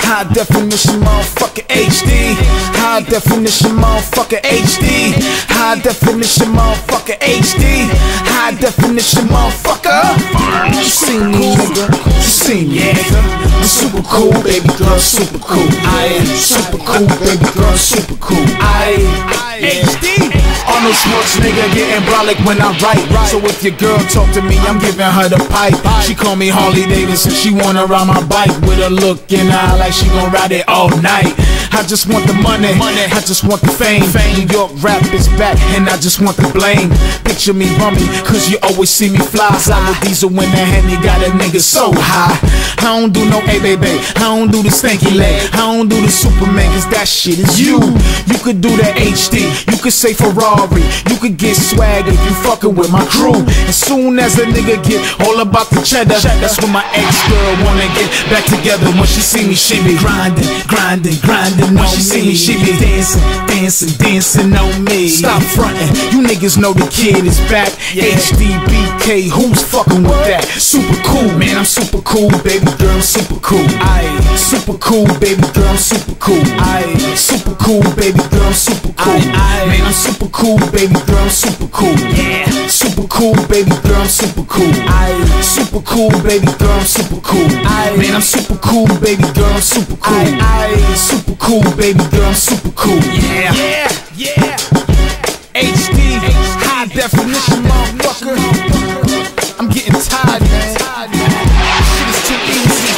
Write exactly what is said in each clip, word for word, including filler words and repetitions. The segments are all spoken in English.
High definition motherfucker H D. High definition motherfucker H D. High definition motherfucker H D. High definition motherfucker. You see me, nigga. You see me, nigga. I'm super cool, baby girl, super cool. I am super cool, baby girl, super cool. I H D. Arnold Schwarzenegger getting brolic when I write. So if your girl talk to me, I'm giving her the pipe. She call me Harley Davidson, she wanna ride my bike with a look in her eye like she gon' ride it all night. I just want the money, I just want the fame. New York rap is back, and I just want the blame. Picture me bummy, cause you always see me fly. Sour diesel when the Henny got a nigga so high. I don't do no A baby, I don't do the stanky leg, I don't do the Superman, cause that shit is you. You could do the H D, you could say Ferrari, you could get swag if you fucking with my crew. As soon as a nigga get all about the cheddar, that's when my ex-girl wanna get back together. When she see me, she be grinding, grinding, grinding. When she see me, she be dancing, dancing, dancing on me. Stop fronting, you niggas know the kid is back. H D B K, who's fucking with that? Super cool, man, I'm super cool, baby girl, I'm super cool. I super cool, baby girl, I'm super cool. I super cool, baby girl, I'm super cool. Man, I'm super cool, baby girl, I'm super cool. Yeah, super cool, baby girl, I'm super cool. I super cool, baby girl, I'm super cool. I man, I'm super cool, baby girl, I'm super cool. I super cool, baby girl, I'm super cool. Yeah, yeah, yeah. H D, high definition, motherfucker. I'm getting tired, man. Shit is too easy.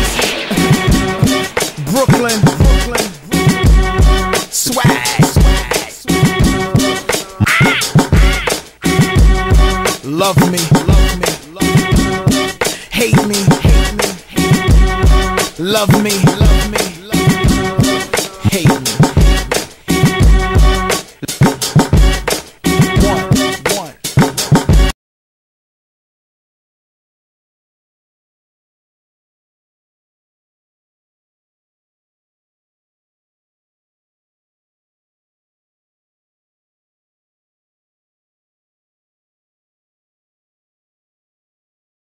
Brooklyn, Brooklyn, swag. Love me, love me, hate me, hate me, love me.